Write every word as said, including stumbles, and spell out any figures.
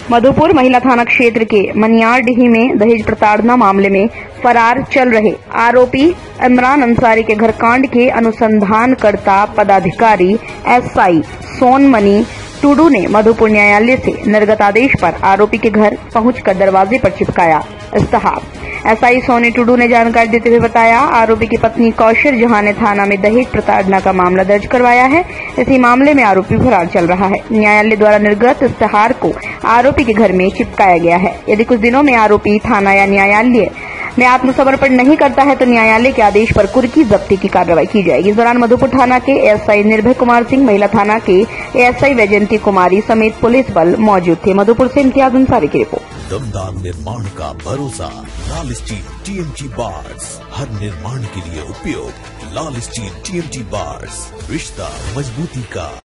मधुपुर महिला थाना क्षेत्र के मनियारडीही में दहेज प्रताड़ना मामले में फरार चल रहे आरोपी इमरान अंसारी के घरकांड के अनुसंधानकर्ता पदाधिकारी एसआई सोनमणि टुडू ने मधुपुर न्यायालय से निर्गत आदेश पर आरोपी के घर पहुंचकर दरवाजे पर चिपकाया इश्तहार। एसआई सोनी टुडू ने जानकारी देते हुए बताया, आरोपी की पत्नी कौशर जहां ने थाना में दहेज प्रताड़ना का मामला दर्ज करवाया है। इसी मामले में आरोपी फरार चल रहा है। न्यायालय द्वारा निर्गत इश्तहार को आरोपी के घर में चिपकाया गया है। यदि कुछ दिनों में आरोपी थाना या न्यायालय में आत्मसमर्पण नहीं करता है तो न्यायालय के आदेश पर कुर्की जब्ती की कार्रवाई की जाएगी। इस दौरान मधुपुर थाना के एसआई निर्भय कुमार सिंह, महिला थाना के एसआई वैजंती कुमारी समेत पुलिस बल मौजूद थे। मधुपुर से इम्तियाज अंसारी की रिपोर्ट। दमदार निर्माण का भरोसा लाल स्टील टीएमटी बार्स, हर निर्माण के लिए उपयोग लाल स्टील टीएमटी बार्स, रिश्ता मजबूती का।